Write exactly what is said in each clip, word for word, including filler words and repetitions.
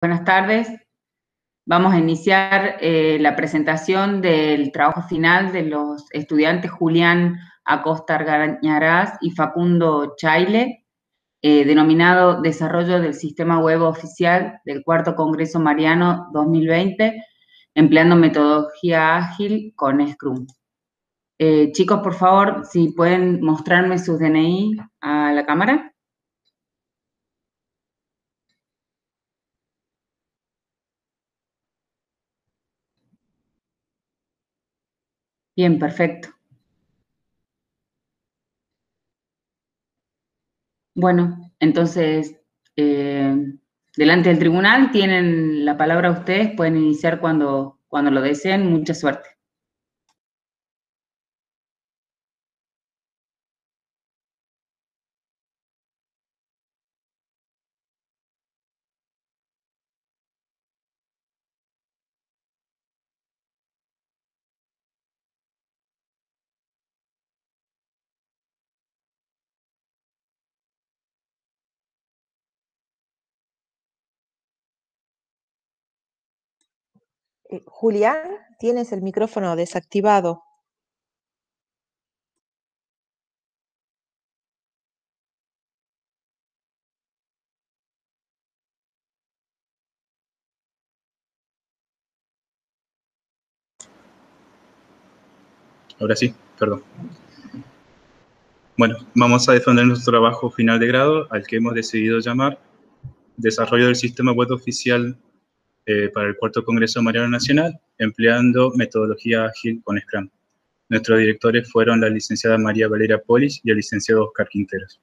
Buenas tardes. Vamos a iniciar eh, la presentación del trabajo final de los estudiantes Julián Acosta Argañarás y Facundo Chaile, eh, denominado Desarrollo del Sistema Web Oficial del Cuarto Congreso Mariano dos mil veinte, empleando metodología ágil con Scrum. Eh, chicos, por favor, si pueden mostrarme sus D N I a la cámara. Bien, perfecto. Bueno, entonces, eh, delante del tribunal tienen la palabra ustedes, pueden iniciar cuando, cuando lo deseen. Mucha suerte. Eh, Julián, tienes el micrófono desactivado. Ahora sí, perdón. Bueno, vamos a defender nuestro trabajo final de grado, al que hemos decidido llamar Desarrollo del Sistema Web Oficial eh, para el Cuarto Congreso Mariano Nacional, empleando metodología ágil con Scrum. Nuestros directores fueron la licenciada María Valeria Polis y el licenciado Oscar Quinteros.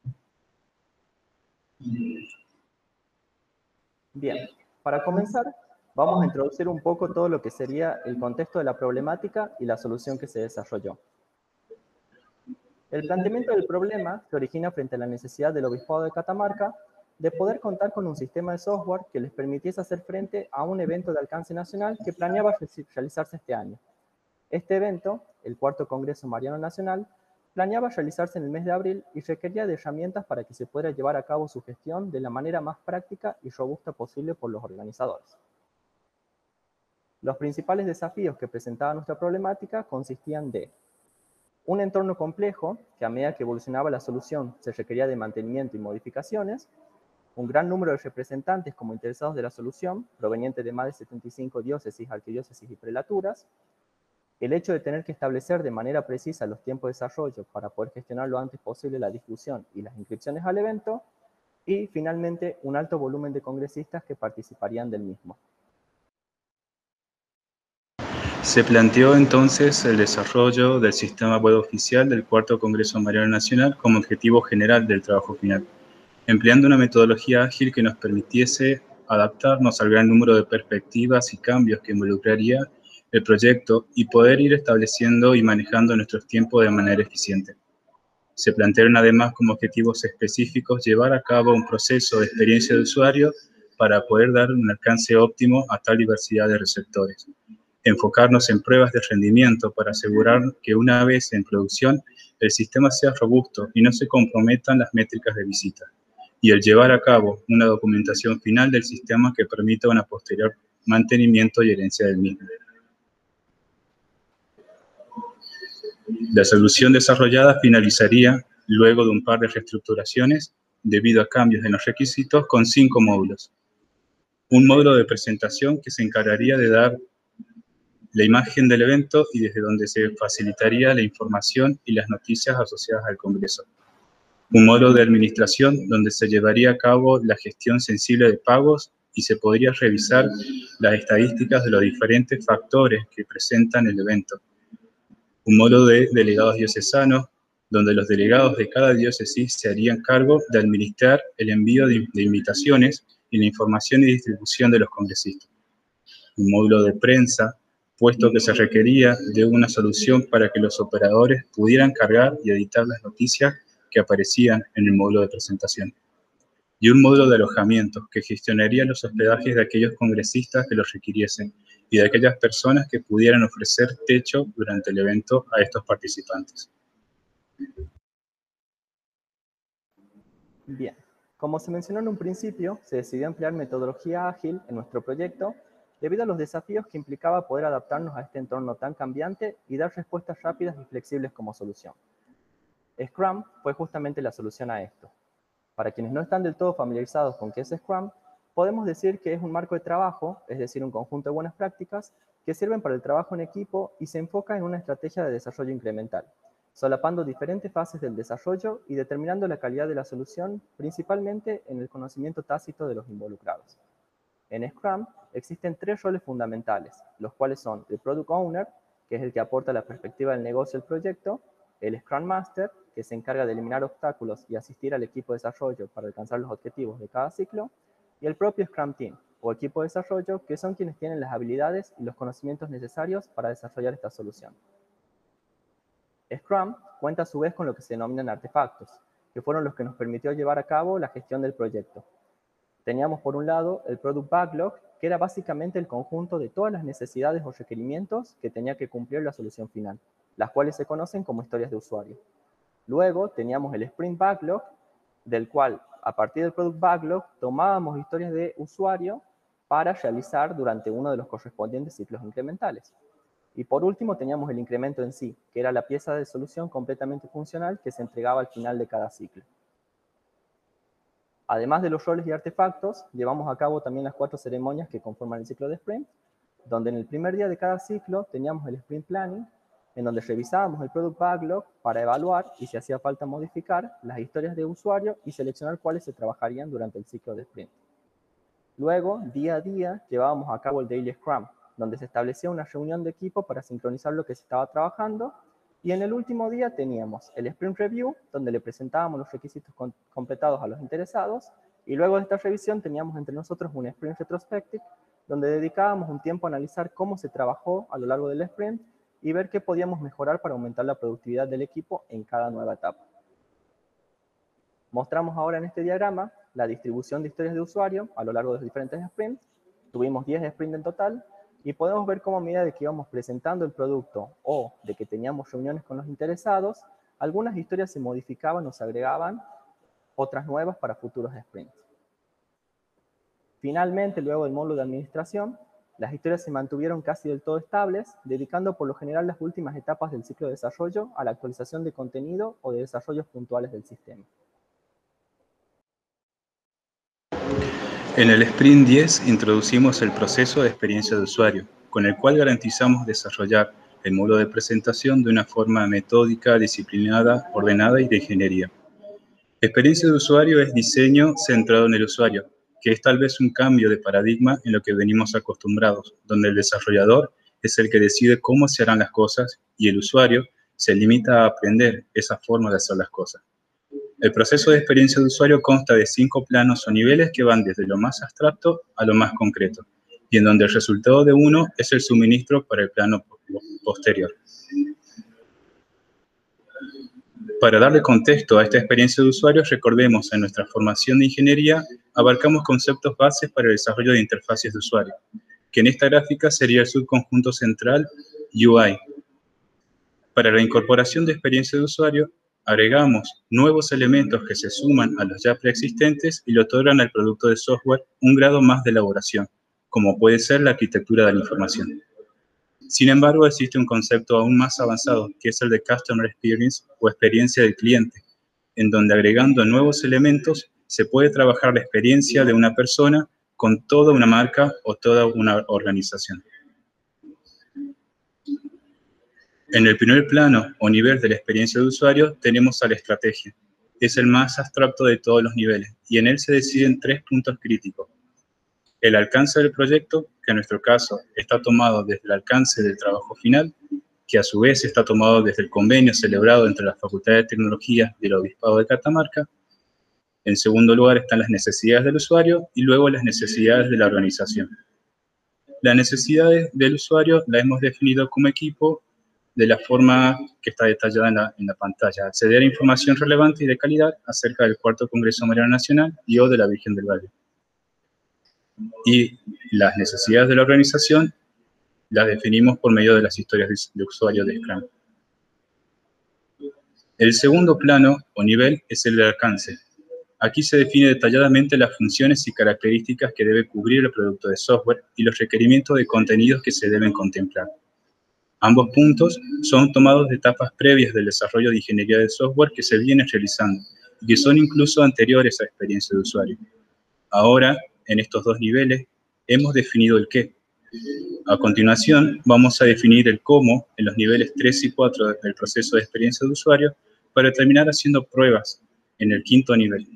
Bien, para comenzar, vamos a introducir un poco todo lo que sería el contexto de la problemática y la solución que se desarrolló. El planteamiento del problema se origina frente a la necesidad del Obispado de Catamarca de poder contar con un sistema de software que les permitiese hacer frente a un evento de alcance nacional que planeaba realizarse este año. Este evento, el Cuarto Congreso Mariano Nacional, planeaba realizarse en el mes de abril y requería de herramientas para que se pudiera llevar a cabo su gestión de la manera más práctica y robusta posible por los organizadores. Los principales desafíos que presentaba nuestra problemática consistían de un entorno complejo, que a medida que evolucionaba la solución se requería de mantenimiento y modificaciones, un gran número de representantes como interesados de la solución, provenientes de más de setenta y cinco diócesis, arquidiócesis y prelaturas, el hecho de tener que establecer de manera precisa los tiempos de desarrollo para poder gestionar lo antes posible la difusión y las inscripciones al evento, y finalmente un alto volumen de congresistas que participarían del mismo. Se planteó entonces el desarrollo del sistema web oficial del Cuarto Congreso Mariano Nacional como objetivo general del trabajo final, empleando una metodología ágil que nos permitiese adaptarnos al gran número de perspectivas y cambios que involucraría el proyecto y poder ir estableciendo y manejando nuestros tiempos de manera eficiente. Se plantearon además como objetivos específicos llevar a cabo un proceso de experiencia de usuario para poder dar un alcance óptimo a tal diversidad de receptores. Enfocarnos en pruebas de rendimiento para asegurar que una vez en producción el sistema sea robusto y no se comprometan las métricas de visita, y el llevar a cabo una documentación final del sistema que permita una posterior mantenimiento y herencia del mismo. La solución desarrollada finalizaría luego de un par de reestructuraciones debido a cambios en los requisitos con cinco módulos. Un módulo de presentación que se encargaría de dar la imagen del evento y desde donde se facilitaría la información y las noticias asociadas al Congreso. Un módulo de administración donde se llevaría a cabo la gestión sensible de pagos y se podría revisar las estadísticas de los diferentes factores que presentan el evento. Un módulo de delegados diocesanos donde los delegados de cada diócesis se harían cargo de administrar el envío de, de invitaciones y la información y distribución de los congresistas. Un módulo de prensa, puesto que se requería de una solución para que los operadores pudieran cargar y editar las noticias que aparecían en el módulo de presentación. Y un módulo de alojamiento que gestionaría los hospedajes de aquellos congresistas que los requiriesen y de aquellas personas que pudieran ofrecer techo durante el evento a estos participantes. Bien, Como se mencionó en un principio, se decidió emplear metodología ágil en nuestro proyecto debido a los desafíos que implicaba poder adaptarnos a este entorno tan cambiante y dar respuestas rápidas y flexibles como solución. Scrum fue justamente la solución a esto. Para quienes no están del todo familiarizados con qué es Scrum, podemos decir que es un marco de trabajo, es decir, un conjunto de buenas prácticas, que sirven para el trabajo en equipo y se enfoca en una estrategia de desarrollo incremental, solapando diferentes fases del desarrollo y determinando la calidad de la solución, principalmente en el conocimiento tácito de los involucrados. En Scrum existen tres roles fundamentales, los cuales son el Product Owner, que es el que aporta la perspectiva del negocio al proyecto, el Scrum Master, que se encarga de eliminar obstáculos y asistir al equipo de desarrollo para alcanzar los objetivos de cada ciclo, y el propio Scrum Team, o equipo de desarrollo, que son quienes tienen las habilidades y los conocimientos necesarios para desarrollar esta solución. Scrum cuenta a su vez con lo que se denominan artefactos, que fueron los que nos permitió llevar a cabo la gestión del proyecto. Teníamos por un lado el Product Backlog, que era básicamente el conjunto de todas las necesidades o requerimientos que tenía que cumplir la solución final, las cuales se conocen como historias de usuario. Luego teníamos el Sprint Backlog, del cual a partir del Product Backlog tomábamos historias de usuario para realizar durante uno de los correspondientes ciclos incrementales. Y por último teníamos el incremento en sí, que era la pieza de solución completamente funcional que se entregaba al final de cada ciclo. Además de los roles y artefactos, llevamos a cabo también las cuatro ceremonias que conforman el ciclo de Sprint, donde en el primer día de cada ciclo teníamos el Sprint Planning, en donde revisábamos el Product Backlog para evaluar y si hacía falta modificar las historias de usuario y seleccionar cuáles se trabajarían durante el ciclo de Sprint. Luego, día a día, llevábamos a cabo el Daily Scrum, donde se establecía una reunión de equipo para sincronizar lo que se estaba trabajando, y en el último día teníamos el Sprint Review, donde le presentábamos los requisitos completados a los interesados, y luego de esta revisión teníamos entre nosotros un Sprint Retrospective, donde dedicábamos un tiempo a analizar cómo se trabajó a lo largo del sprint y ver qué podíamos mejorar para aumentar la productividad del equipo en cada nueva etapa. Mostramos ahora en este diagrama la distribución de historias de usuario a lo largo de los diferentes sprints. Tuvimos diez sprints en total y podemos ver cómo a medida de que íbamos presentando el producto o de que teníamos reuniones con los interesados, algunas historias se modificaban o se agregaban otras nuevas para futuros sprints. Finalmente, luego del módulo de administración, las historias se mantuvieron casi del todo estables, dedicando por lo general las últimas etapas del ciclo de desarrollo a la actualización de contenido o de desarrollos puntuales del sistema. En el Sprint diez introducimos el proceso de experiencia de usuario, con el cual garantizamos desarrollar el módulo de presentación de una forma metódica, disciplinada, ordenada y de ingeniería. Experiencia de usuario es diseño centrado en el usuario, que es tal vez un cambio de paradigma en lo que venimos acostumbrados, donde el desarrollador es el que decide cómo se harán las cosas y el usuario se limita a aprender esa forma de hacer las cosas. El proceso de experiencia de usuario consta de cinco planos o niveles que van desde lo más abstracto a lo más concreto, y en donde el resultado de uno es el suministro para el plano posterior. Para darle contexto a esta experiencia de usuario, recordemos en nuestra formación de ingeniería abarcamos conceptos bases para el desarrollo de interfaces de usuario, que en esta gráfica sería el subconjunto central U I. Para la incorporación de experiencia de usuario, agregamos nuevos elementos que se suman a los ya preexistentes y le otorgan al producto de software un grado más de elaboración, como puede ser la arquitectura de la información. Sin embargo, existe un concepto aún más avanzado, que es el de Customer Experience o experiencia del cliente, en donde agregando nuevos elementos se puede trabajar la experiencia de una persona con toda una marca o toda una organización. En el primer plano o nivel de la experiencia de usuario tenemos a la estrategia. Es el más abstracto de todos los niveles y en él se deciden tres puntos críticos. El alcance del proyecto, que en nuestro caso está tomado desde el alcance del trabajo final, que a su vez está tomado desde el convenio celebrado entre la Facultad de Tecnología y el Obispado de Catamarca. En segundo lugar están las necesidades del usuario y luego las necesidades de la organización. Las necesidades del usuario las hemos definido como equipo de la forma que está detallada en la, en la pantalla. Acceder a información relevante y de calidad acerca del cuarto Congreso Mariano Nacional y o de la Virgen del Valle. Y las necesidades de la organización las definimos por medio de las historias de, de usuario de Scrum. El segundo plano o nivel es el de alcance. Aquí se define detalladamente las funciones y características que debe cubrir el producto de software y los requerimientos de contenidos que se deben contemplar. Ambos puntos son tomados de etapas previas del desarrollo de ingeniería de software que se vienen realizando y que son incluso anteriores a experiencia de usuario. Ahora, en estos dos niveles, hemos definido el qué. A continuación, vamos a definir el cómo en los niveles tres y cuatro del proceso de experiencia de usuario para terminar haciendo pruebas en el quinto nivel.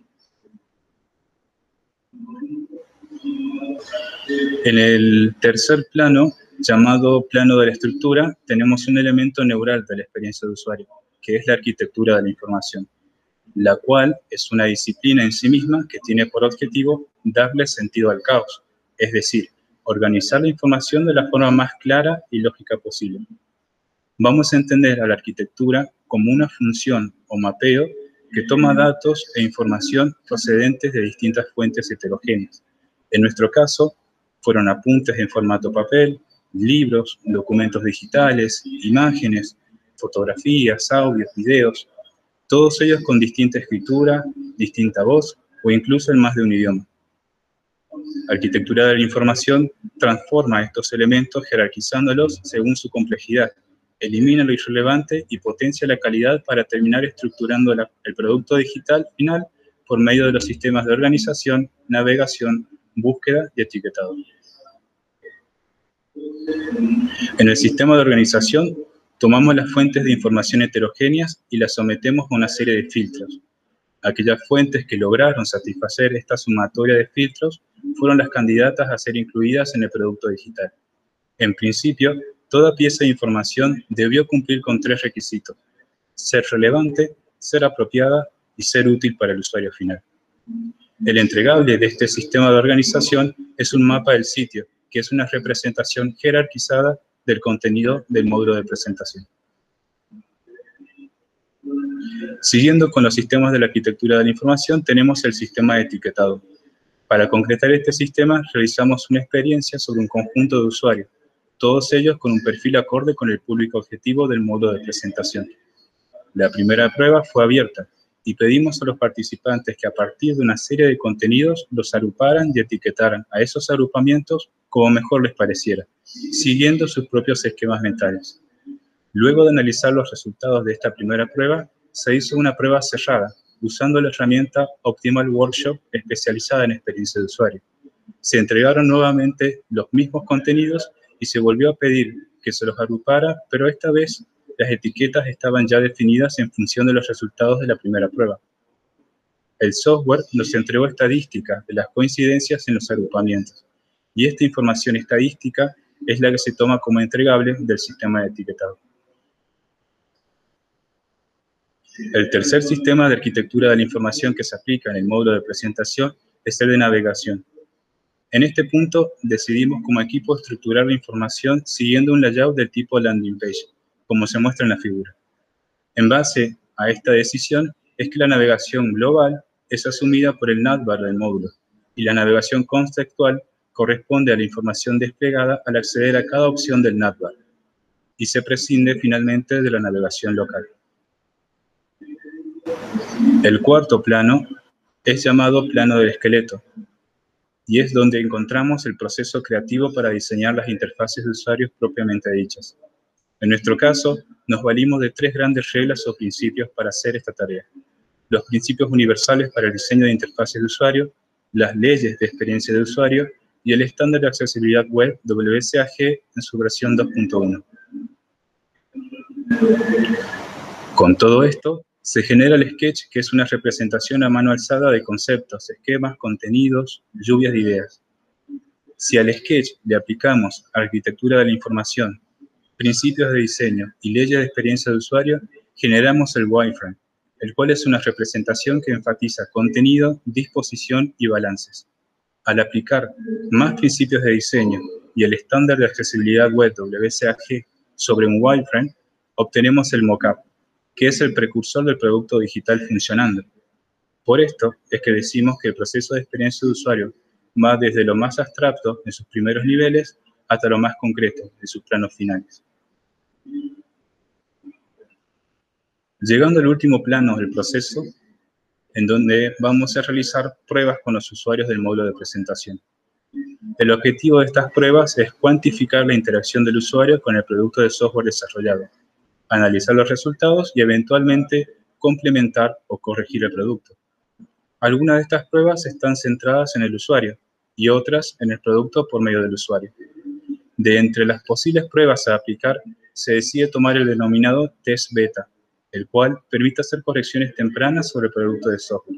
En el tercer plano, llamado plano de la estructura, tenemos un elemento neural de la experiencia de usuario, que es la arquitectura de la información, la cual es una disciplina en sí misma que tiene por objetivo darle sentido al caos, es decir, organizar la información de la forma más clara y lógica posible. Vamos a entender a la arquitectura como una función o mapeo que toma datos e información procedentes de distintas fuentes heterogéneas. En nuestro caso, fueron apuntes en formato papel, libros, documentos digitales, imágenes, fotografías, audios, videos, todos ellos con distinta escritura, distinta voz o incluso en más de un idioma. Arquitectura de la información transforma estos elementos jerarquizándolos según su complejidad, elimina lo irrelevante y potencia la calidad para terminar estructurando la, el producto digital final por medio de los sistemas de organización, navegación, búsqueda y etiquetado. En el sistema de organización, tomamos las fuentes de información heterogéneas y las sometemos a una serie de filtros. Aquellas fuentes que lograron satisfacer esta sumatoria de filtros fueron las candidatas a ser incluidas en el producto digital. En principio, toda pieza de información debió cumplir con tres requisitos: ser relevante, ser apropiada y ser útil para el usuario final. El entregable de este sistema de organización es un mapa del sitio, que es una representación jerarquizada del contenido del módulo de presentación. Siguiendo con los sistemas de la arquitectura de la información, tenemos el sistema de etiquetado. Para concretar este sistema, realizamos una experiencia sobre un conjunto de usuarios, todos ellos con un perfil acorde con el público objetivo del módulo de presentación. La primera prueba fue abierta, y pedimos a los participantes que a partir de una serie de contenidos los agruparan y etiquetaran a esos agrupamientos como mejor les pareciera, siguiendo sus propios esquemas mentales. Luego de analizar los resultados de esta primera prueba, se hizo una prueba cerrada, usando la herramienta Optimal Workshop especializada en experiencia de usuario. Se entregaron nuevamente los mismos contenidos y se volvió a pedir que se los agrupara, pero esta vez las etiquetas estaban ya definidas en función de los resultados de la primera prueba. El software nos entregó estadísticas de las coincidencias en los agrupamientos, y esta información estadística es la que se toma como entregable del sistema de etiquetado. El tercer sistema de arquitectura de la información que se aplica en el módulo de presentación es el de navegación. En este punto decidimos como equipo estructurar la información siguiendo un layout del tipo landing page, como se muestra en la figura. En base a esta decisión es que la navegación global es asumida por el navbar del módulo y la navegación contextual corresponde a la información desplegada al acceder a cada opción del navbar y se prescinde finalmente de la navegación local. El cuarto plano es llamado plano del esqueleto y es donde encontramos el proceso creativo para diseñar las interfaces de usuarios propiamente dichas. En nuestro caso, nos valimos de tres grandes reglas o principios para hacer esta tarea: los principios universales para el diseño de interfaces de usuario, las leyes de experiencia de usuario y el estándar de accesibilidad web W S A G en su versión dos punto uno. Con todo esto, se genera el sketch, que es una representación a mano alzada de conceptos, esquemas, contenidos, lluvias de ideas. Si al sketch le aplicamos arquitectura de la información, principios de diseño y leyes de experiencia de usuario, generamos el wireframe, el cual es una representación que enfatiza contenido, disposición y balances. Al aplicar más principios de diseño y el estándar de accesibilidad web W S A G sobre un wireframe, obtenemos el mockup, que es el precursor del producto digital funcionando. Por esto es que decimos que el proceso de experiencia de usuario va desde lo más abstracto en sus primeros niveles hasta lo más concreto en sus planos finales. Llegando al último plano del proceso, en donde vamos a realizar pruebas con los usuarios del módulo de presentación. El objetivo de estas pruebas es cuantificar la interacción del usuario con el producto de software desarrollado, analizar los resultados y eventualmente complementar o corregir el producto. Algunas de estas pruebas están centradas en el usuario y otras en el producto por medio del usuario. De entre las posibles pruebas a aplicar, se decide tomar el denominado test beta, el cual permite hacer correcciones tempranas sobre el producto de software.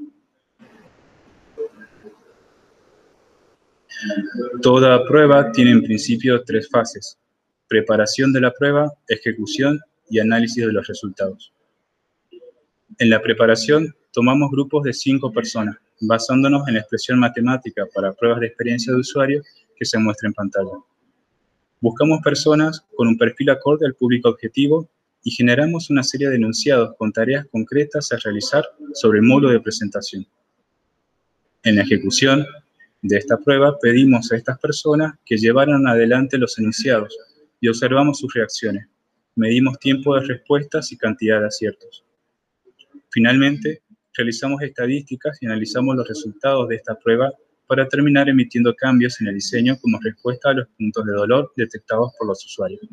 Toda prueba tiene en principio tres fases: preparación de la prueba, ejecución y análisis de los resultados. En la preparación, tomamos grupos de cinco personas, basándonos en la expresión matemática para pruebas de experiencia de usuario que se muestra en pantalla. Buscamos personas con un perfil acorde al público objetivo y generamos una serie de enunciados con tareas concretas a realizar sobre el módulo de presentación. En la ejecución de esta prueba, pedimos a estas personas que llevaran adelante los enunciados y observamos sus reacciones. Medimos tiempo de respuestas y cantidad de aciertos. Finalmente, realizamos estadísticas y analizamos los resultados de esta prueba para terminar emitiendo cambios en el diseño como respuesta a los puntos de dolor detectados por los usuarios.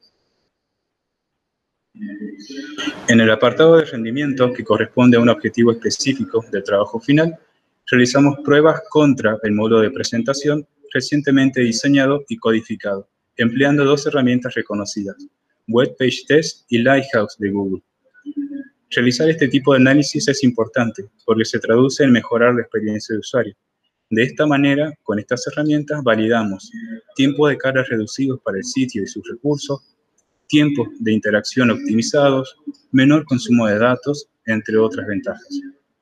En el apartado de rendimiento, que corresponde a un objetivo específico del trabajo final, realizamos pruebas contra el módulo de presentación recientemente diseñado y codificado, empleando dos herramientas reconocidas, Web Page Test y Lighthouse de Google. Realizar este tipo de análisis es importante porque se traduce en mejorar la experiencia de usuario. De esta manera, con estas herramientas validamos tiempos de carga reducidos para el sitio y sus recursos, tiempos de interacción optimizados, menor consumo de datos, entre otras ventajas.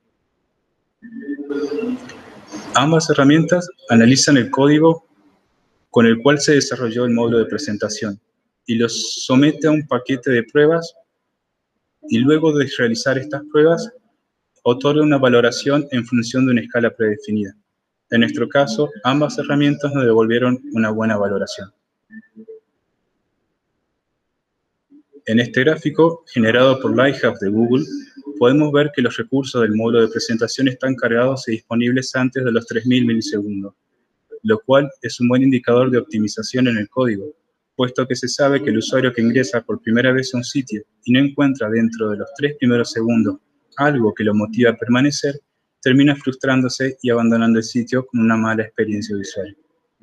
Ambas herramientas analizan el código con el cual se desarrolló el módulo de presentación y los somete a un paquete de pruebas y luego de realizar estas pruebas otorga una valoración en función de una escala predefinida. En nuestro caso, ambas herramientas nos devolvieron una buena valoración. En este gráfico, generado por Lighthouse de Google, podemos ver que los recursos del módulo de presentación están cargados y disponibles antes de los tres mil milisegundos, lo cual es un buen indicador de optimización en el código, puesto que se sabe que el usuario que ingresa por primera vez a un sitio y no encuentra dentro de los tres primeros segundos algo que lo motive a permanecer, termina frustrándose y abandonando el sitio con una mala experiencia de usuario.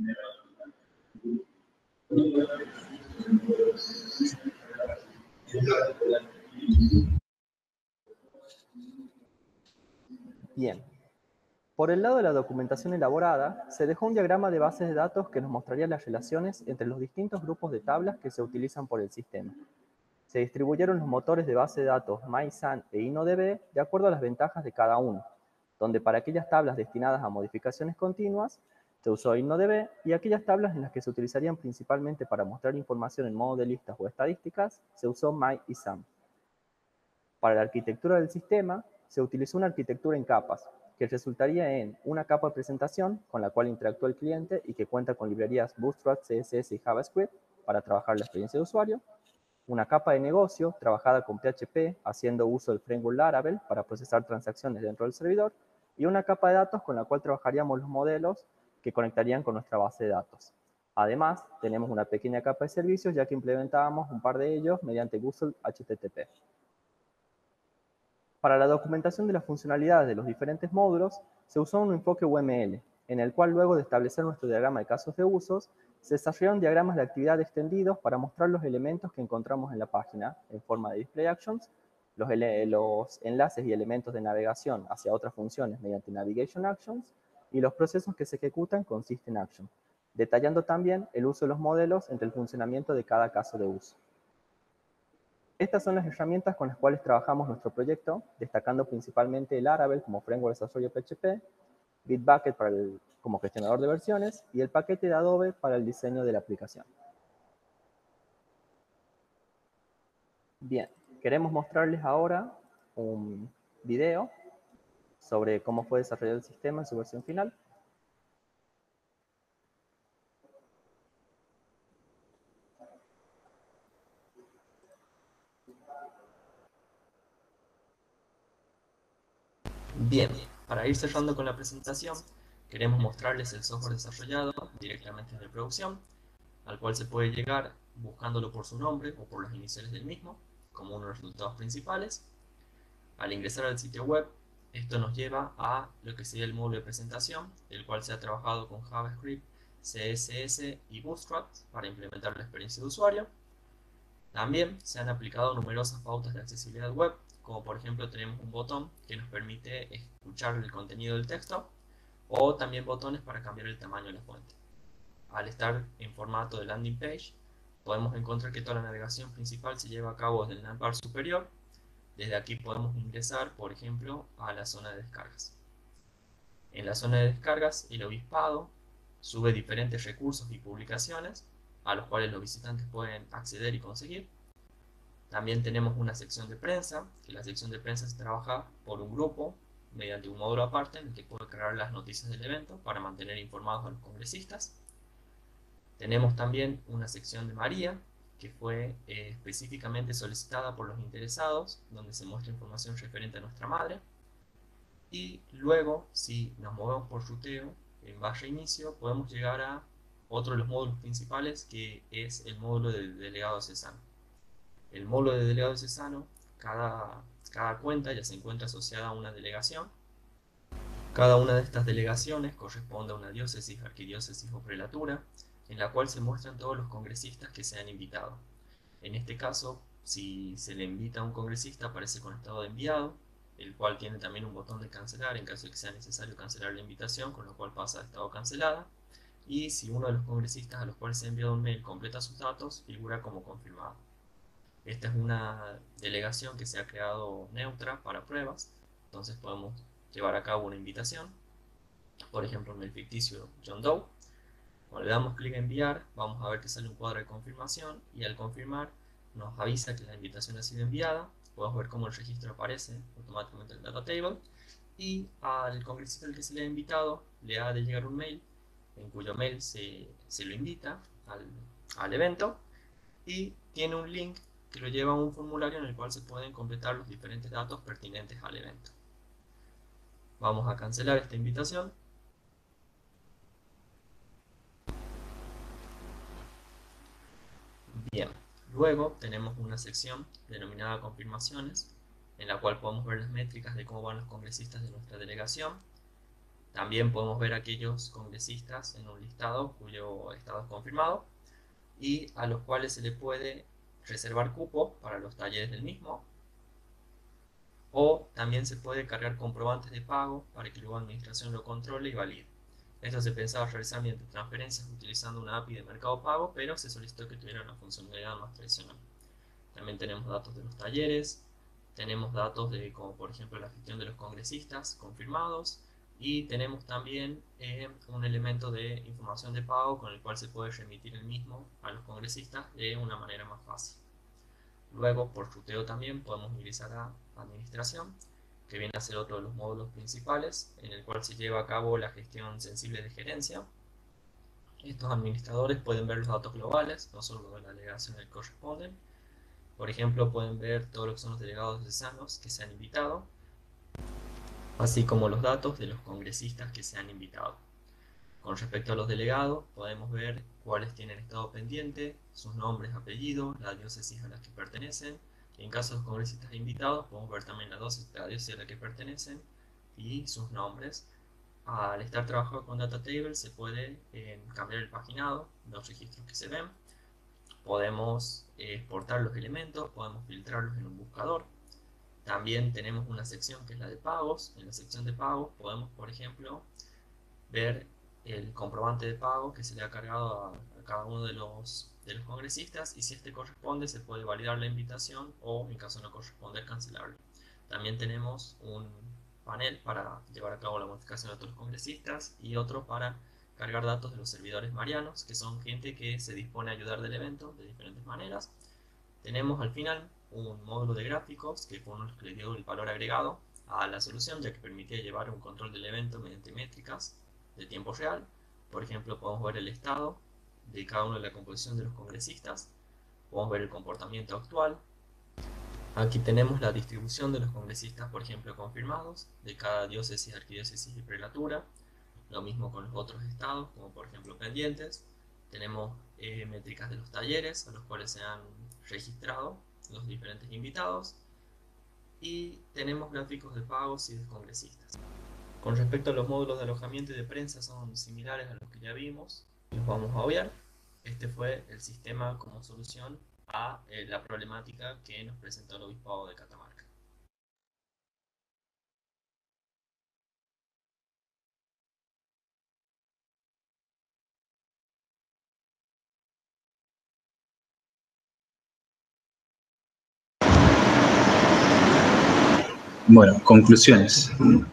Bien. Por el lado de la documentación elaborada, se dejó un diagrama de bases de datos que nos mostraría las relaciones entre los distintos grupos de tablas que se utilizan por el sistema. Se distribuyeron los motores de base de datos MySAN e InnoDB de acuerdo a las ventajas de cada uno, donde para aquellas tablas destinadas a modificaciones continuas se usó InnoDB y aquellas tablas en las que se utilizarían principalmente para mostrar información en modo de listas o estadísticas se usó MyISAM. Para la arquitectura del sistema se utilizó una arquitectura en capas, que resultaría en una capa de presentación con la cual interactúa el cliente y que cuenta con librerías Bootstrap, C S S y JavaScript para trabajar la experiencia de usuario, una capa de negocio trabajada con P H P haciendo uso del framework Laravel para procesar transacciones dentro del servidor y una capa de datos con la cual trabajaríamos los modelos que conectarían con nuestra base de datos. Además, tenemos una pequeña capa de servicios ya que implementábamos un par de ellos mediante Google H T T P. Para la documentación de las funcionalidades de los diferentes módulos, se usó un enfoque U M L, en el cual luego de establecer nuestro diagrama de casos de usos, se desarrollaron diagramas de actividad extendidos para mostrar los elementos que encontramos en la página en forma de display actions, los, los enlaces y elementos de navegación hacia otras funciones mediante navigation actions y los procesos que se ejecutan con system action, detallando también el uso de los modelos entre el funcionamiento de cada caso de uso. Estas son las herramientas con las cuales trabajamos nuestro proyecto, destacando principalmente el Laravel como framework de desarrollo P H P, Bitbucket para el, como gestionador de versiones y el paquete de Adobe para el diseño de la aplicación. Bien, queremos mostrarles ahora un video sobre cómo fue desarrollado el sistema en su versión final. Bien, Para ir cerrando con la presentación, queremos mostrarles el software desarrollado directamente desde producción, al cual se puede llegar buscándolo por su nombre o por las iniciales del mismo, como uno de los resultados principales. Al ingresar al sitio web, esto nos lleva a lo que sería el módulo de presentación, el cual se ha trabajado con JavaScript, C S S y Bootstrap para implementar la experiencia de usuario. También se han aplicado numerosas pautas de accesibilidad web, como por ejemplo tenemos un botón que nos permite escuchar el contenido del texto, o también botones para cambiar el tamaño de la fuente. Al estar en formato de landing page, podemos encontrar que toda la navegación principal se lleva a cabo desde el navbar superior. Desde aquí podemos ingresar, por ejemplo, a la zona de descargas. En la zona de descargas, el obispado sube diferentes recursos y publicaciones a los cuales los visitantes pueden acceder y conseguir. También tenemos una sección de prensa, que la sección de prensa se trabaja por un grupo mediante un módulo aparte en el que puede cargar las noticias del evento para mantener informados a los congresistas. Tenemos también una sección de María, que fue eh, específicamente solicitada por los interesados, donde se muestra información referente a nuestra madre. Y luego, si nos movemos por ruteo, en barra inicio, podemos llegar a otro de los módulos principales, que es el módulo de delegado cesano. El módulo de delegado cesano, cada, cada cuenta ya se encuentra asociada a una delegación. Cada una de estas delegaciones corresponde a una diócesis, arquidiócesis o prelatura, en la cual se muestran todos los congresistas que se han invitado. En este caso, si se le invita a un congresista, aparece con estado de enviado, el cual tiene también un botón de cancelar en caso de que sea necesario cancelar la invitación, con lo cual pasa a estado cancelada. Y si uno de los congresistas a los cuales se ha enviado un mail completa sus datos, figura como confirmado. Esta es una delegación que se ha creado neutra para pruebas, entonces podemos llevar a cabo una invitación, por ejemplo en el ficticio John Doe. Cuando le damos clic a enviar, vamos a ver que sale un cuadro de confirmación, y al confirmar nos avisa que la invitación ha sido enviada. Podemos ver cómo el registro aparece automáticamente en el data table, y al congresista al que se le ha invitado le ha de llegar un mail, en cuyo mail se, se lo invita al, al evento, y tiene un link que lo lleva a un formulario en el cual se pueden completar los diferentes datos pertinentes al evento. Vamos a cancelar esta invitación. Bien, luego tenemos una sección denominada confirmaciones, en la cual podemos ver las métricas de cómo van los congresistas de nuestra delegación. También podemos ver aquellos congresistas en un listado cuyo estado es confirmado, y a los cuales se le puede reservar cupo para los talleres del mismo, o también se puede cargar comprobantes de pago para que luego la administración lo controle y valide. Esto se pensaba realizar mediante transferencias utilizando una A P I de Mercado Pago, pero se solicitó que tuviera una funcionalidad más tradicional. También tenemos datos de los talleres, tenemos datos de, como por ejemplo, la gestión de los congresistas confirmados, y tenemos también eh, un elemento de información de pago con el cual se puede remitir el mismo a los congresistas de una manera más fácil. Luego, por ruteo también podemos ingresar a administración, que viene a ser otro de los módulos principales, en el cual se lleva a cabo la gestión sensible de gerencia. Estos administradores pueden ver los datos globales, no solo de la delegación al que corresponden. Por ejemplo, pueden ver todo lo que son los delegados cesanos que se han invitado, así como los datos de los congresistas que se han invitado. Con respecto a los delegados, podemos ver cuáles tienen estado pendiente, sus nombres, apellidos, la diócesis a las que pertenecen. En caso de los congresistas invitados, podemos ver también la diócesis a la que pertenecen y sus nombres. Al estar trabajando con Data Table, se puede eh, cambiar el paginado, los registros que se ven. Podemos eh, exportar los elementos, podemos filtrarlos en un buscador. También tenemos una sección que es la de pagos. En la sección de pagos podemos, por ejemplo, ver el comprobante de pago que se le ha cargado a, a cada uno de los, de los congresistas, y si este corresponde se puede validar la invitación, o en caso no corresponder, cancelarlo. También tenemos un panel para llevar a cabo la modificación de todos los congresistas, y otro para cargar datos de los servidores marianos, que son gente que se dispone a ayudar del evento de diferentes maneras. Tenemos al final un módulo de gráficos que fue uno de los que le dio el valor agregado a la solución, ya que permitía llevar un control del evento mediante métricas de tiempo real. Por ejemplo, podemos ver el estado de cada uno de la composición de los congresistas, podemos ver el comportamiento actual, Aquí tenemos la distribución de los congresistas, por ejemplo, confirmados, de cada diócesis, arquidiócesis y prelatura. Lo mismo con los otros estados, como por ejemplo pendientes. Tenemos eh, métricas de los talleres, a los cuales se han registrado los diferentes invitados. Y tenemos gráficos de pagos y de congresistas. Con respecto a los módulos de alojamiento y de prensa, son similares a los que ya vimos. Los vamos a obviar. Este fue el sistema como solución a eh, la problemática que nos presentó el Obispado de Catamarca. Bueno, conclusiones.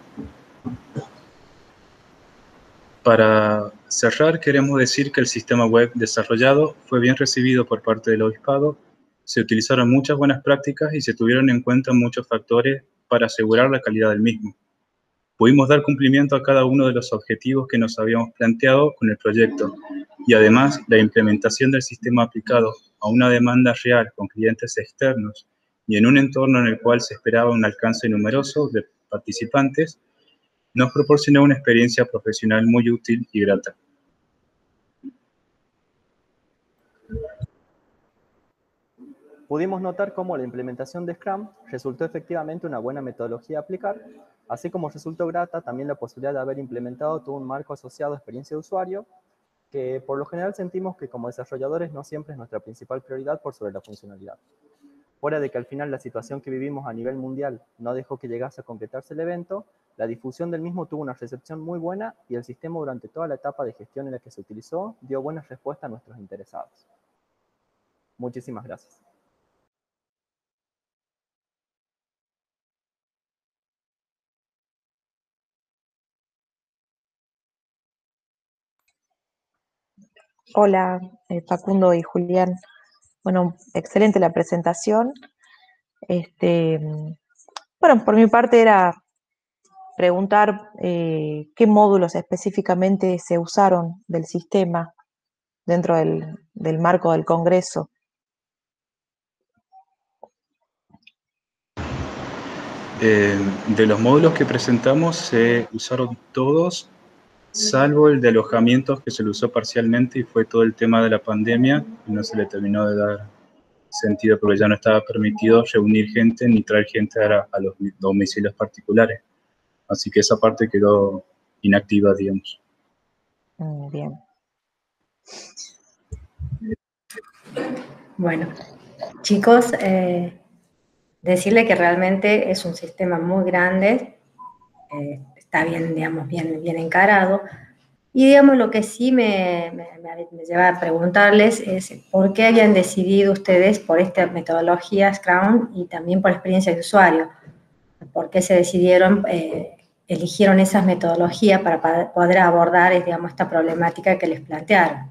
Para cerrar, queremos decir que el sistema web desarrollado fue bien recibido por parte del Obispado, se utilizaron muchas buenas prácticas y se tuvieron en cuenta muchos factores para asegurar la calidad del mismo. Pudimos dar cumplimiento a cada uno de los objetivos que nos habíamos planteado con el proyecto y además la implementación del sistema aplicado a una demanda real con clientes externos y en un entorno en el cual se esperaba un alcance numeroso de participantes, nos proporcionó una experiencia profesional muy útil y grata. Pudimos notar cómo la implementación de Scrum resultó efectivamente una buena metodología a aplicar, así como resultó grata también la posibilidad de haber implementado todo un marco asociado a experiencia de usuario, que por lo general sentimos que como desarrolladores no siempre es nuestra principal prioridad por sobre la funcionalidad. Fuera de que al final la situación que vivimos a nivel mundial no dejó que llegase a concretarse el evento, la difusión del mismo tuvo una recepción muy buena y el sistema durante toda la etapa de gestión en la que se utilizó dio buenas respuestas a nuestros interesados. Muchísimas gracias. Hola, eh, Facundo y Julián. Bueno, excelente la presentación. Este, bueno, por mi parte era preguntar eh, qué módulos específicamente se usaron del sistema dentro del, del marco del Congreso. Eh, de los módulos que presentamos se usaron todos, salvo el de alojamientos que se lo usó parcialmente y fue todo el tema de la pandemia y no se le terminó de dar sentido porque ya no estaba permitido reunir gente ni traer gente a, a los domicilios particulares. Así que esa parte quedó inactiva, digamos. Bien. Bueno, chicos, eh, decirle que realmente es un sistema muy grande, eh, está bien, digamos, bien, bien encarado, y digamos lo que sí me, me, me lleva a preguntarles es por qué habían decidido ustedes por esta metodología Scrum y también por experiencia de usuario, por qué se decidieron, eh, eligieron esas metodologías para poder abordar, digamos, esta problemática que les plantearon.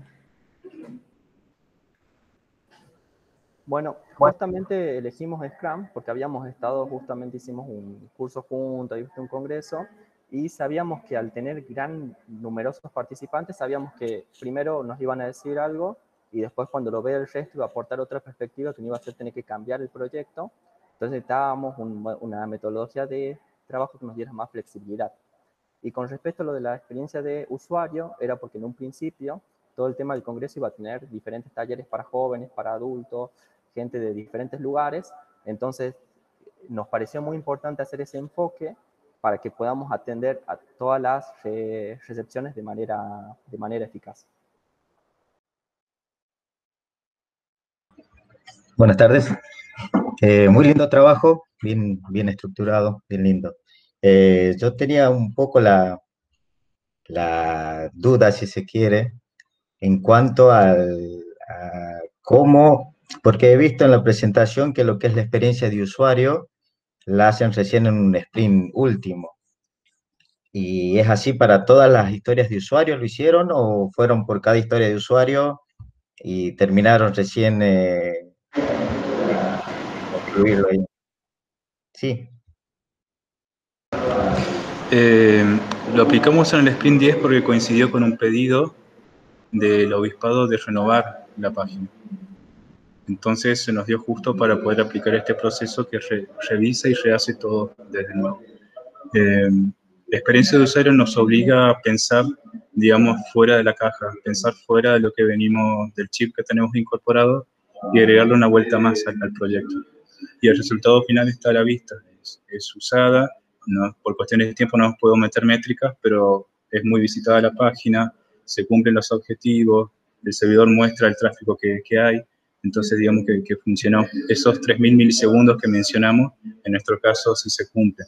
Bueno, justamente elegimos Scrum porque habíamos estado, justamente hicimos un curso juntos, un congreso, y sabíamos que al tener gran numerosos participantes, sabíamos que primero nos iban a decir algo y después cuando lo vea el resto iba a aportar otra perspectiva que no iba a hacer tener que cambiar el proyecto. Entonces necesitábamos un, una metodología de trabajo que nos diera más flexibilidad. Y con respecto a lo de la experiencia de usuario, era porque en un principio todo el tema del congreso iba a tener diferentes talleres para jóvenes, para adultos, gente de diferentes lugares, entonces nos pareció muy importante hacer ese enfoque para que podamos atender a todas las re recepciones de manera, de manera eficaz. Buenas tardes. Eh, muy lindo trabajo, bien, bien estructurado, bien lindo. Eh, yo tenía un poco la, la duda, si se quiere, en cuanto al, a cómo, porque he visto en la presentación que lo que es la experiencia de usuario la hacen recién en un sprint último. ¿Y es así para todas las historias de usuario lo hicieron o fueron por cada historia de usuario y terminaron recién eh, incluirlo ahí? Sí. Eh, lo aplicamos en el sprint diez porque coincidió con un pedido del obispado de renovar la página. Entonces se nos dio justo para poder aplicar este proceso que re, revisa y rehace todo desde nuevo. Eh, la experiencia de usuario nos obliga a pensar, digamos, fuera de la caja, pensar fuera de lo que venimos, del chip que tenemos incorporado y agregarle una vuelta más al, al proyecto. Y el resultado final está a la vista, es, es usada, no, por cuestiones de tiempo no nos puedo meter métricas, pero es muy visitada la página, se cumplen los objetivos, el servidor muestra el tráfico que, que hay, entonces digamos que, que funcionó. Esos tres mil milisegundos que mencionamos, en nuestro caso sí se cumplen.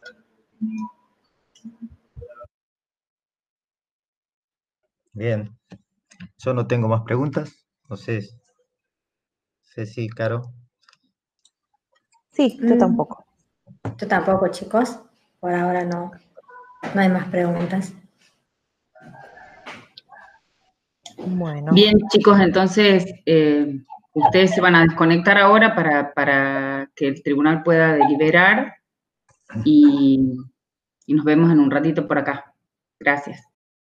Bien, yo no tengo más preguntas, no sé, sé si, Caro. Sí, yo tampoco. Yo tampoco, chicos. Por ahora no, no hay más preguntas. Bueno. Bien, chicos, entonces eh, ustedes se van a desconectar ahora para, para que el tribunal pueda deliberar y, y nos vemos en un ratito por acá. Gracias.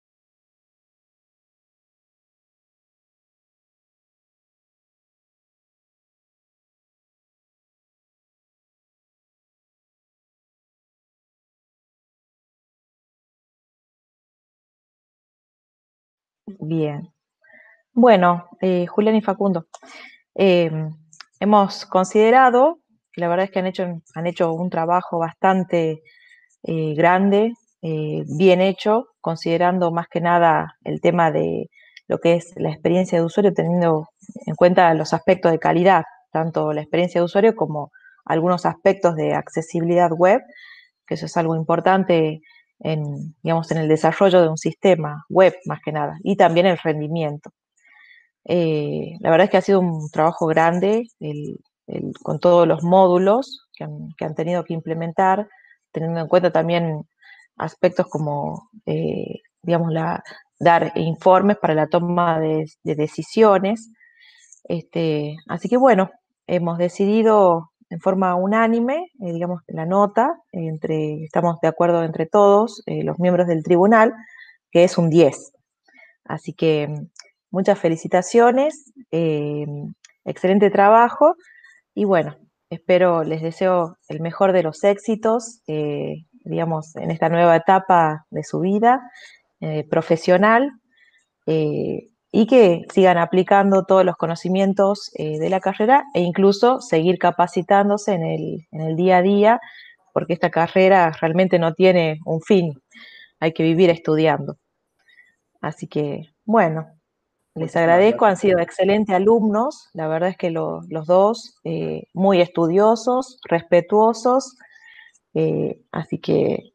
Bien. Bueno, eh, Julián y Facundo, eh, hemos considerado, la verdad es que han hecho, han hecho un trabajo bastante eh, grande, eh, bien hecho, considerando más que nada el tema de lo que es la experiencia de usuario, teniendo en cuenta los aspectos de calidad, tanto la experiencia de usuario como algunos aspectos de accesibilidad web, que eso es algo importante en, digamos, en el desarrollo de un sistema web más que nada, y también el rendimiento. Eh, la verdad es que ha sido un trabajo grande el, el, con todos los módulos que han, que han, tenido que implementar, teniendo en cuenta también aspectos como, eh, digamos, la, dar informes para la toma de, de decisiones. Este, así que bueno, hemos decidido en forma unánime, eh, digamos, la nota, entre, estamos de acuerdo entre todos, eh, los miembros del tribunal, que es un diez. Así que muchas felicitaciones, eh, excelente trabajo y bueno, espero, les deseo el mejor de los éxitos, eh, digamos, en esta nueva etapa de su vida eh, profesional eh, y que sigan aplicando todos los conocimientos eh, de la carrera e incluso seguir capacitándose en el, en el día a día, porque esta carrera realmente no tiene un fin, hay que vivir estudiando. Así que, bueno, les agradezco, han sido excelentes alumnos, la verdad es que lo, los dos, eh, muy estudiosos, respetuosos, eh, así que,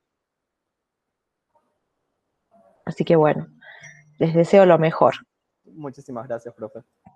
así que bueno, les deseo lo mejor. Muchísimas gracias, profe.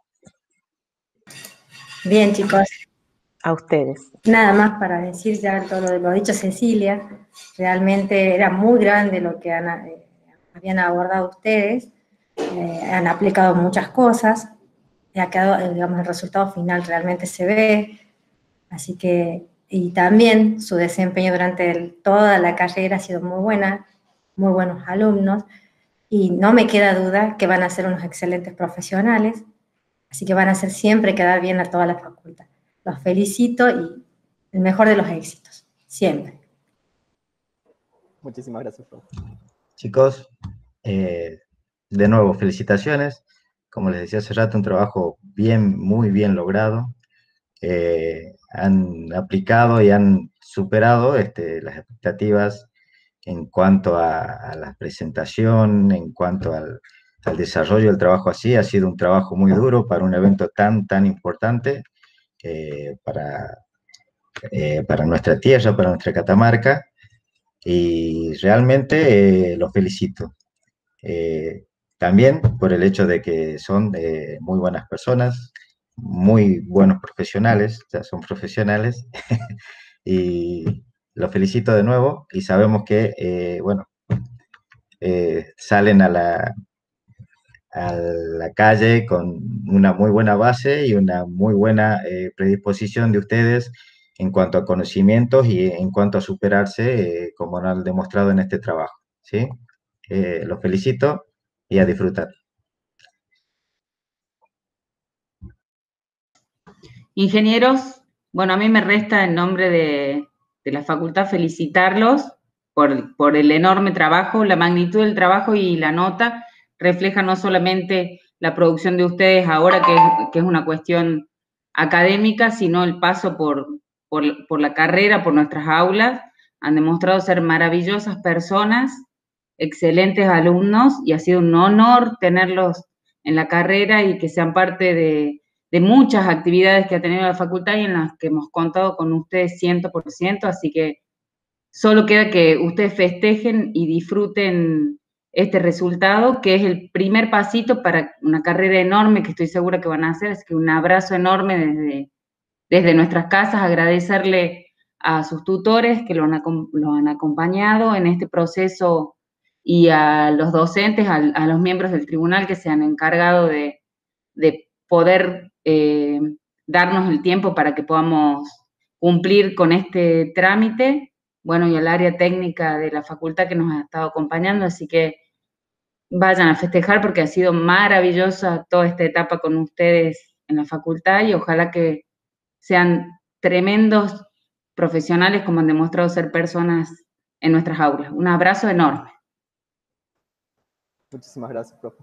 Bien, chicos. A ustedes. Nada más para decir ya todo lo, lo dicho Cecilia, realmente era muy grande lo que han, eh, habían abordado ustedes, eh, han aplicado muchas cosas, y ha quedado, digamos, el resultado final realmente se ve, así que, y también su desempeño durante el, toda la carrera ha sido muy buena, muy buenos alumnos, y no me queda duda que van a ser unos excelentes profesionales, así que van a hacer siempre quedar bien a toda la facultad. Los felicito y el mejor de los éxitos, siempre. Muchísimas gracias, profe. Chicos, eh, de nuevo, felicitaciones. Como les decía hace rato, un trabajo bien, muy bien logrado. Eh, han aplicado y han superado este, las expectativas en cuanto a, a la presentación, en cuanto al, al desarrollo del trabajo así. Ha sido un trabajo muy duro para un evento tan, tan importante eh, para, eh, para nuestra tierra, para nuestra Catamarca. Y realmente eh, los felicito. Eh, también por el hecho de que son eh, muy buenas personas, muy buenos profesionales, ya son profesionales, y los felicito de nuevo y sabemos que, eh, bueno, eh, salen a la, a la calle con una muy buena base y una muy buena eh, predisposición de ustedes en cuanto a conocimientos y en cuanto a superarse, eh, como han demostrado en este trabajo, ¿sí? Eh, los felicito y a disfrutar. Ingenieros, bueno, a mí me resta en nombre de, de la facultad felicitarlos por, por el enorme trabajo, la magnitud del trabajo y la nota refleja no solamente la producción de ustedes ahora, que es, que es una cuestión académica, sino el paso por, por, por la carrera, por nuestras aulas. Han demostrado ser maravillosas personas, excelentes alumnos, y ha sido un honor tenerlos en la carrera y que sean parte de, de muchas actividades que ha tenido la facultad y en las que hemos contado con ustedes cien por ciento, así que solo queda que ustedes festejen y disfruten este resultado, que es el primer pasito para una carrera enorme que estoy segura que van a hacer, así que un abrazo enorme desde, desde nuestras casas, agradecerle a sus tutores que lo han, lo han acompañado en este proceso y a los docentes, a, a los miembros del tribunal que se han encargado de, de poder eh, darnos el tiempo para que podamos cumplir con este trámite, bueno, y al área técnica de la facultad que nos ha estado acompañando, así que vayan a festejar porque ha sido maravillosa toda esta etapa con ustedes en la facultad y ojalá que sean tremendos profesionales como han demostrado ser personas en nuestras aulas. Un abrazo enorme. Muchísimas gracias, profe.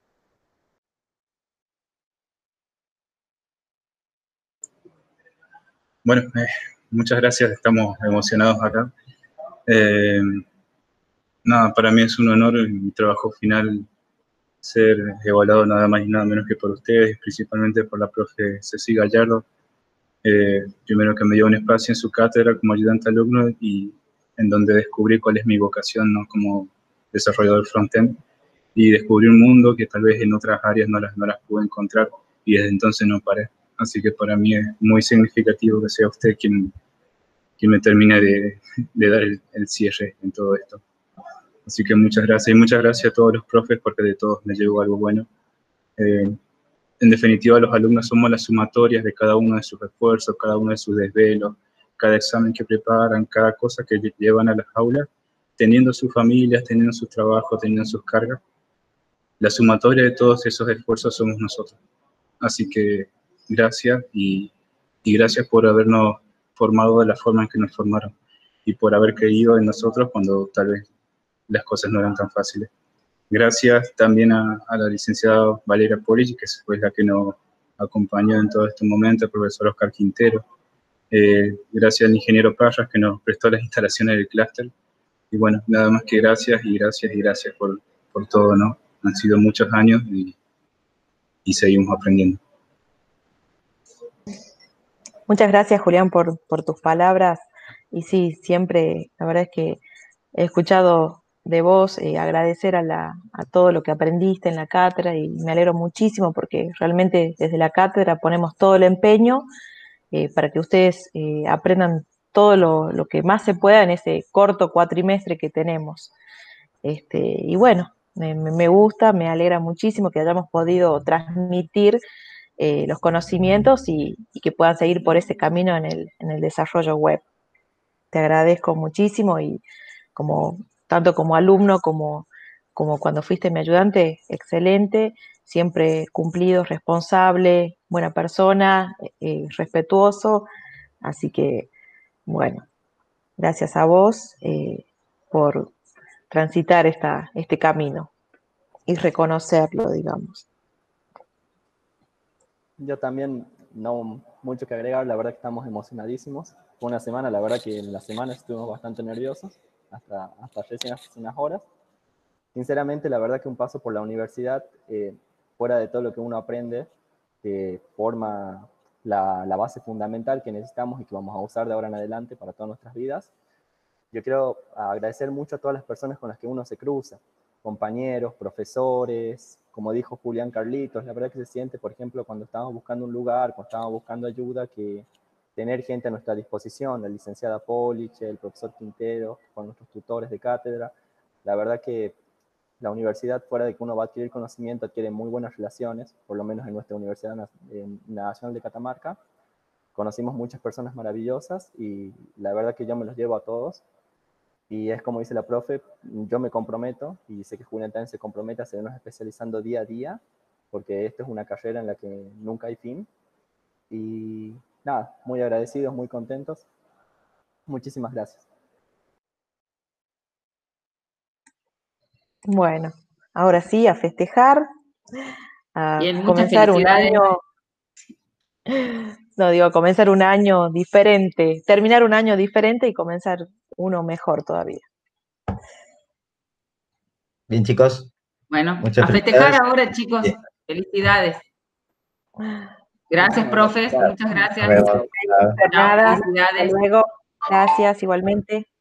Bueno, eh, muchas gracias, estamos emocionados acá. Eh, nada, para mí es un honor mi trabajo final ser evaluado nada más y nada menos que por ustedes, principalmente por la profe Ceci Gallardo, eh, primero que me dio un espacio en su cátedra como ayudante alumno y en donde descubrí cuál es mi vocación, ¿no?, como desarrollador frontend, y descubrí un mundo que tal vez en otras áreas no las, no las pude encontrar y desde entonces no paré. Así que para mí es muy significativo que sea usted quien, quien me termine de, de dar el, el cierre en todo esto. Así que muchas gracias y muchas gracias a todos los profes porque de todos me llevo algo bueno. Eh, en definitiva, los alumnos somos las sumatorias de cada uno de sus esfuerzos, cada uno de sus desvelos, cada examen que preparan, cada cosa que llevan a las aulas, teniendo sus familias, teniendo sus trabajos, teniendo sus cargas. La sumatoria de todos esos esfuerzos somos nosotros. Así que gracias y, y gracias por habernos formado de la forma en que nos formaron y por haber creído en nosotros cuando tal vez las cosas no eran tan fáciles. Gracias también a, a la licenciada Valeria Polich, que fue la que nos acompañó en todo este momento, el profesor Oscar Quintero. Eh, gracias al ingeniero Parras, que nos prestó las instalaciones del clúster. Y bueno, nada más que gracias y gracias y gracias por, por todo, ¿no? Han sido muchos años y, y seguimos aprendiendo. Muchas gracias, Julián, por, por tus palabras. Y sí, siempre, la verdad es que he escuchado de vos eh, agradecer a, la, a todo lo que aprendiste en la cátedra y me alegro muchísimo porque realmente desde la cátedra ponemos todo el empeño eh, para que ustedes eh, aprendan todo lo, lo que más se pueda en ese corto cuatrimestre que tenemos. Este, y bueno, me, me gusta, me alegra muchísimo que hayamos podido transmitir eh, los conocimientos y, y que puedan seguir por ese camino en el, en el desarrollo web. Te agradezco muchísimo y como, tanto como alumno como, como cuando fuiste mi ayudante, excelente, siempre cumplido, responsable, buena persona, eh, respetuoso, así que bueno, gracias a vos eh, por transitar esta, este camino y reconocerlo, digamos. Yo también, no mucho que agregar, la verdad que estamos emocionadísimos. Fue una semana, la verdad que en la semana estuvimos bastante nerviosos, hasta, hasta recién hace unas horas. Sinceramente, la verdad que un paso por la universidad, eh, fuera de todo lo que uno aprende, que forma la, la base fundamental que necesitamos y que vamos a usar de ahora en adelante para todas nuestras vidas. Yo quiero agradecer mucho a todas las personas con las que uno se cruza, compañeros, profesores, como dijo Julián Carlitos, la verdad que se siente, por ejemplo, cuando estamos buscando un lugar, cuando estamos buscando ayuda, que tener gente a nuestra disposición, la licenciada Polich, el profesor Quintero, con nuestros tutores de cátedra, la verdad que la universidad, fuera de que uno va a adquirir conocimiento, adquiere muy buenas relaciones, por lo menos en nuestra Universidad Nacional de Catamarca. Conocimos muchas personas maravillosas y la verdad que yo me los llevo a todos. Y es como dice la profe, yo me comprometo, y sé que Julián también se compromete a seguirnos especializando día a día, porque esta es una carrera en la que nunca hay fin. y nada, muy agradecidos, muy contentos. Muchísimas gracias. Bueno, ahora sí, a festejar, a Bien, muchas comenzar un felicidades. año, no digo, comenzar un año diferente, terminar un año diferente y comenzar uno mejor todavía. Bien, chicos. Bueno, Muchas a festejar felicidades. ahora, chicos. Bien. Felicidades. Gracias, profes. Muchas gracias. Nos vemos. Chao. Por Chao, nada, hasta felicidades. luego. Gracias, igualmente.